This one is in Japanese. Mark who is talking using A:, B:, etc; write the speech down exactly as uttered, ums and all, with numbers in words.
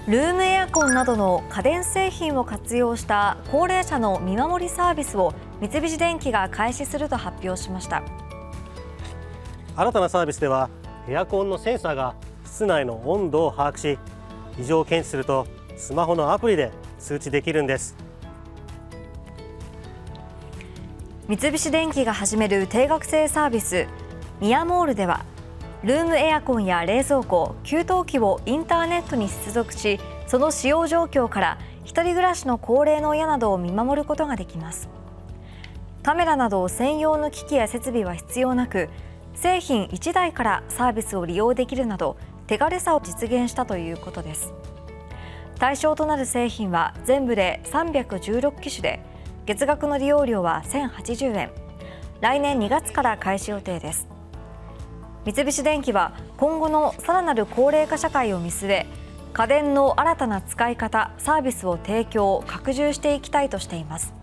A: ルームエアコンなどの家電製品を活用した高齢者の見守りサービスを三菱電機が開始すると発表しました。
B: 新たなサービスでは、エアコンのセンサーが室内の温度を把握し、異常を検知するとスマホのアプリで通知できるんです。
A: 三菱電機が始める定額制サービスミヤモールでは、ルームエアコンや冷蔵庫、給湯器をインターネットに接続し、その使用状況から一人暮らしの高齢の親などを見守ることができます。カメラなど専用の機器や設備は必要なく、製品いちだいからサービスを利用できるなど手軽さを実現したということです。対象となる製品は全部でさんびゃくじゅうろくきしゅで、月額の利用料はせんはちじゅうえん。来年にがつから開始予定です。三菱電機は今後のさらなる高齢化社会を見据え、家電の新たな使い方、サービスを提供、拡充していきたいとしています。